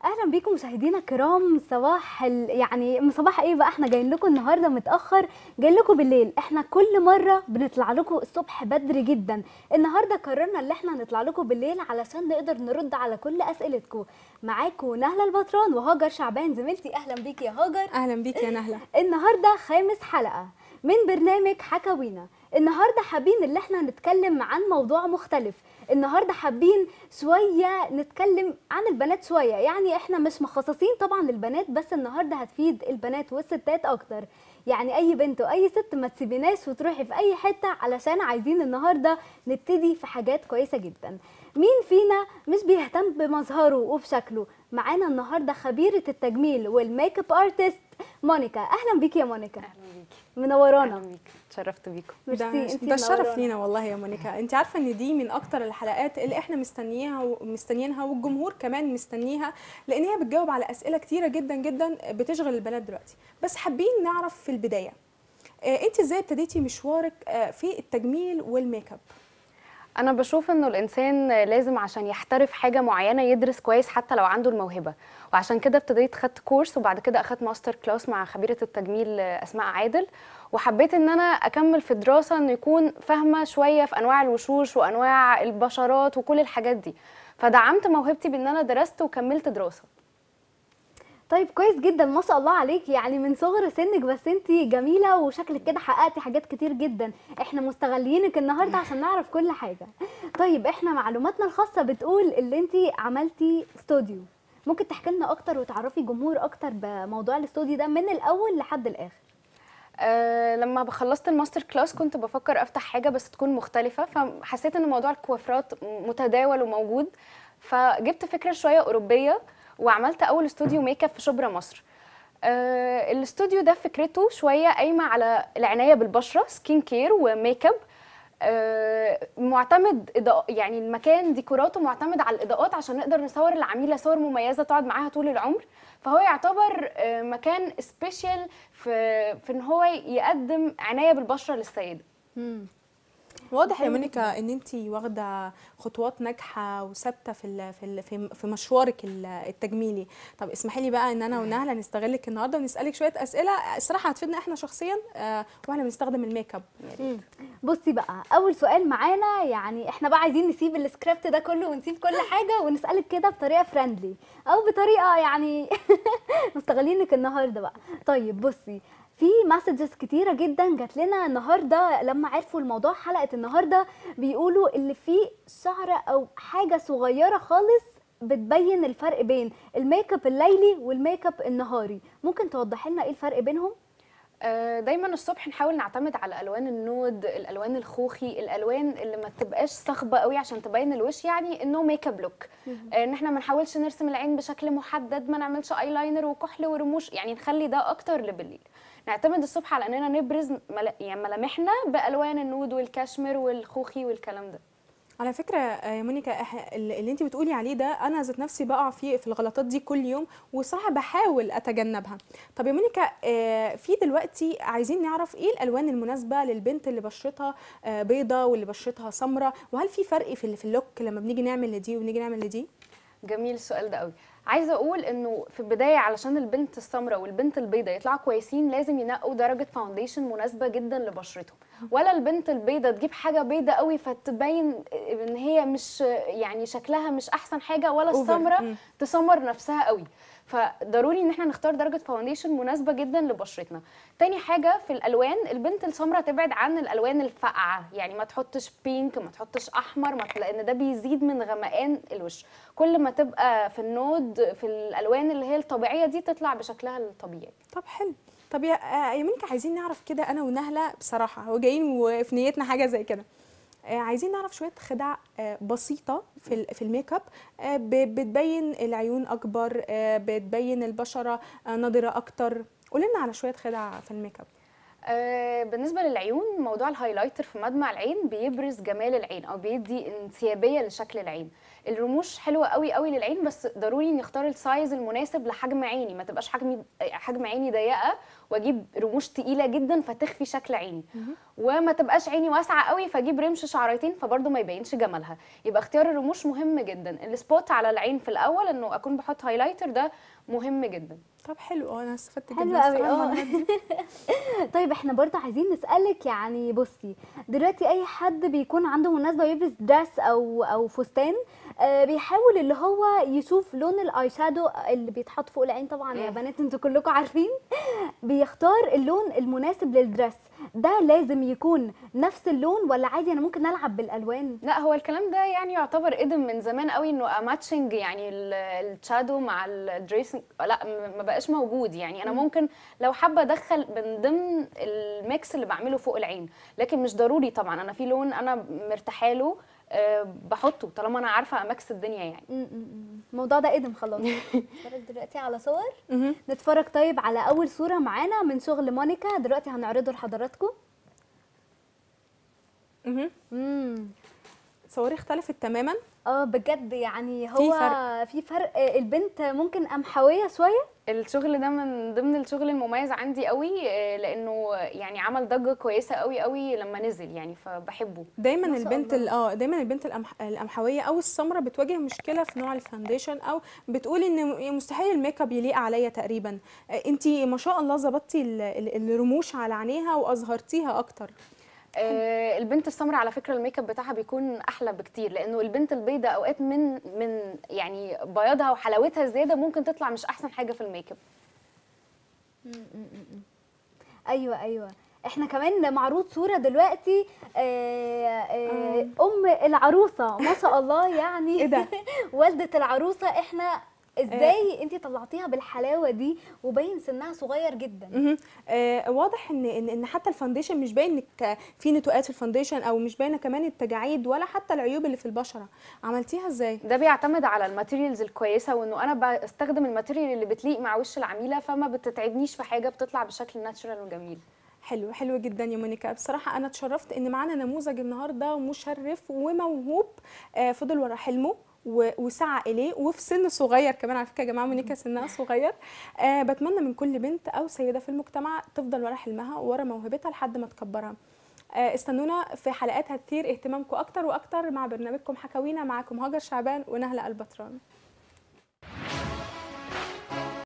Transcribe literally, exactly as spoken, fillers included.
اهلا بيكم مشاهدينا الكرام. صباح ال... يعني صباح ايه بقى، احنا جايين لكم النهارده متاخر، جايين لكم بالليل. احنا كل مره بنطلع لكم الصبح بدري جدا، النهارده قررنا ان احنا نطلع لكم بالليل علشان نقدر نرد على كل اسئلتكم. معاكم نهله البطران وهاجر شعبان زميلتي. اهلا بيكي يا هاجر. اهلا بيكي يا نهله. النهارده خامس حلقه من برنامج حكاوينا. النهارده حابين ان احنا نتكلم عن موضوع مختلف. النهارده حابين شويه نتكلم عن البنات شويه، يعني احنا مش مخصصين طبعا للبنات بس، النهارده هتفيد البنات والستات اكتر. يعني اي بنت واي ست ما تسيبيناش وتروحي في اي حته، علشان عايزين النهارده نبتدي في حاجات كويسه جدا. مين فينا مش بيهتم بمظهره وبشكله؟ معانا النهارده خبيره التجميل والميك اب ارتست مونيكا. اهلا بيكي يا مونيكا. اهلا بيكي. منورانا. اهلا بيكي، اتشرفت بيكم. ميرسي، انتي ده الشرف منورانا. لينا والله يا مونيكا. انت عارفه ان دي من اكتر الحلقات اللي احنا مستنييها ومستنيينها والجمهور كمان مستنيها، لان هي بتجاوب على اسئله كتيره جدا جدا بتشغل البنات دلوقتي. بس حابين نعرف في البدايه اه انت ازاي ابتديتي مشوارك اه في التجميل والميك اب؟ انا بشوف انه الانسان لازم عشان يحترف حاجه معينه يدرس كويس حتى لو عنده الموهبه، وعشان كده ابتديت خدت كورس وبعد كده اخدت ماستر كلاس مع خبيره التجميل اسماء عادل، وحبيت ان انا اكمل في دراسه انه يكون فاهمه شويه في انواع الوشوش وانواع البشرات وكل الحاجات دي، فدعمت موهبتي بان انا درست وكملت دراسه. طيب كويس جدا، ما شاء الله عليكي، يعني من صغر سنك بس انتي جميله وشكلك كده حققتي حاجات كتير جدا. احنا مستغلينك النهارده عشان نعرف كل حاجه. طيب احنا معلوماتنا الخاصه بتقول اللي انتي عملتي استوديو، ممكن تحكي لنا اكتر وتعرفي جمهور اكتر بموضوع الاستوديو ده من الاول لحد الاخر؟ أه لما خلصت الماستر كلاس كنت بفكر افتح حاجه بس تكون مختلفه، فحسيت ان موضوع الكوافرات متداول وموجود، فجبت فكره شويه اوروبيه وعملت اول استوديو ميك اب في شبرا مصر. أه الاستوديو ده فكرته شويه قايمه على العنايه بالبشره، سكين كير وميك اب. أه معتمد إضاءة، يعني المكان ديكوراته معتمد على الاضاءات عشان نقدر نصور العميله صور مميزه تقعد معاها طول العمر، فهو يعتبر أه مكان سبيشال في في ان هو يقدم عنايه بالبشره للسيده. امم واضح يا مونيكا ان انت واخده خطوات ناجحه وثابته في ال في ال في في مشوارك التجميلي. طب اسمحي لي بقى ان انا ونهله نستغلك النهارده ونسالك شويه اسئله الصراحه هتفيدنا احنا شخصيا آه واحنا بنستخدم الميك اب. بصي بقى، اول سؤال معانا، يعني احنا بقى عايزين نسيب السكريبت ده كله ونسيب كل حاجه ونسالك كده بطريقه فريندلي او بطريقه يعني مستغلينك النهارده بقى. طيب بصي، في مسجز كتيره جدا جات لنا النهارده لما عرفوا الموضوع حلقه النهارده، بيقولوا اللي فيه شعره او حاجه صغيره خالص بتبين الفرق بين الميك اب الليلي والميك اب النهاري، ممكن توضحي لنا ايه الفرق بينهم؟ دايما الصبح نحاول نعتمد على الوان النود، الالوان الخوخي، الالوان اللي ما تبقاش صاخبه قوي عشان تبين الوش، يعني انه ميك اب لوك، ان احنا ما نحاولش نرسم العين بشكل محدد، ما نعملش ايلاينر وكحل ورموش، يعني نخلي ده اكتر لبالليل. نعتمد الصبح على اننا نبرز مل... يعني ملامحنا بالوان النود والكاشمير والخوخي والكلام ده. على فكره يا مونيكا اللي انت بتقولي عليه ده انا ذات نفسي بقع فيه في الغلطات دي كل يوم، وصراحه بحاول اتجنبها. طب يا مونيكا في دلوقتي عايزين نعرف ايه الالوان المناسبه للبنت اللي بشرتها بيضه واللي بشرتها سمراء، وهل في فرق في في اللوك لما بنيجي نعمل لدي وبنيجي نعمل لدي؟ جميل السؤال ده قوي. عايزه اقول انه في البدايه علشان البنت السمراء والبنت البيضاء يطلعوا كويسين لازم ينقوا درجه فاونديشن مناسبه جدا لبشرتهم، ولا البنت البيضاء تجيب حاجه بيضاء قوي فتبين ان هي مش يعني شكلها مش احسن حاجه، ولا السمراء تسمر نفسها قوي. فضروري ان احنا نختار درجه فاونديشن مناسبه جدا لبشرتنا. تاني حاجه في الالوان، البنت السمراء تبعد عن الالوان الفاقعه، يعني ما تحطش بينك، ما تحطش احمر، ما لان ده بيزيد من غمقان الوش. كل ما تبقى في النود في الالوان اللي هي الطبيعيه دي تطلع بشكلها الطبيعي. طب حلو. طب يا يا مونيكا عايزين نعرف كده انا ونهله بصراحه هو جايين وفي نيتنا حاجه زي كده، عايزين نعرف شويه خدع بسيطه في في الميك اب بتبين العيون اكبر، بتبين البشره نضره اكتر. قولي لنا على شويه خدع في الميك اب. آه بالنسبه للعيون، موضوع الهايلايتر في مدمع العين بيبرز جمال العين او بيدي انسيابيه لشكل العين، الرموش حلوه قوي قوي للعين، بس ضروري نختار السايز المناسب لحجم عيني، ما تبقاش حجمي حجم عيني ضيقه واجيب رموش تقيله جدا فتخفي شكل عيني، وما تبقاش عيني واسعه قوي فاجيب رمش شعرتين فبرضه ما يبينش جمالها. يبقى اختيار الرموش مهم جدا. السبوت على العين في الاول انه اكون بحط هايلايتر، ده مهم جدا. طب حلو، اه انا استفدت جدا حلو قوي. الصراحة اه المعلومات دي. طيب احنا برضه عايزين نسألك، يعني بصي دلوقتي اي حد بيكون عنده مناسبة يلبس دريس او او فستان، آه بيحاول اللي هو يشوف لون الاي شادو اللي بيتحط فوق العين. طبعا يا مم. بنات انتوا كلكم عارفين، بيختار اللون المناسب للدريس. ده لازم يكون نفس اللون ولا عادي انا ممكن العب بالالوان؟ لا، هو الكلام ده يعني يعتبر قدم من زمان قوي، انه ماتشنج يعني الشادو مع الدريسنج، لا م- ما بقاش موجود. يعني انا ممكن لو حابه ادخل من ضمن الميكس اللي بعمله فوق العين، لكن مش ضروري طبعا. انا في لون انا مرتاحه له أه بحطه طالما انا عارفه اماكس الدنيا يعني. م- م- م. الموضوع ده قدم خلاص. نتفرج دلوقتي على صور. مهم. نتفرج طيب على اول صورة معانا من شغل مونيكا، دلوقتي هنعرضه لحضراتكم. مهم. امم صوري اختلفت تماما. اه بجد يعني هو في فرق. في فرق. البنت ممكن قمحويه شويه. الشغل ده من ضمن الشغل المميز عندي قوي، آه، لانه يعني عمل ضجه كويسه قوي قوي لما نزل يعني، فبحبه. دايما ما شاء البنت ال- الله. اه دايما البنت القمح- القمحويه او السمراء بتواجه مشكله في نوع الفاونديشن، او بتقول ان م- مستحيل الميك اب يليق عليا تقريبا. انت ما شاء الله ظبطتي ال- ال- الرموش على عينيها واظهرتيها اكتر. آه، البنت السمراء على فكره الميك اب بتاعها بيكون احلى بكتير، لانه البنت البيضاء اوقات من من يعني بياضها وحلاوتها الزياده ممكن تطلع مش احسن حاجه في الميك اب. ايوه ايوه. احنا كمان معروض صوره دلوقتي، آه آه ام العروسه ما شاء الله يعني. ايه ده؟ والده العروسه. احنا ازاي انت طلعتيها بالحلاوه دي وباين سنها صغير جدا؟ مهم. آه واضح ان ان ان حتى الفاونديشن مش باين انك في نتوءات في الفاونديشن، او مش باينه كمان التجاعيد ولا حتى العيوب اللي في البشره. عملتيها ازاي؟ ده بيعتمد على الماتيريالز الكويسه، وانه انا بستخدم الماتيريال اللي بتليق مع وش العميله، فما بتتعبنيش في حاجه، بتطلع بشكل ناتشورال وجميل. حلو حلو جدا يا مونيكا. بصراحه انا اتشرفت ان معانا نموذج النهارده مشرف وموهوب، آه فضل ورا حلمه و- وسعى اليه، وفي سن صغير كمان. على فكره يا جماعه مونيكا سنها صغير. آه بتمنى من كل بنت او سيده في المجتمع تفضل ورا حلمها ورا موهبتها لحد ما تكبرها. آه استنونا في حلقات هتثير اهتمامكم اكتر واكتر مع برنامجكم حكاوينا. معاكم هاجر شعبان ونهله البطران.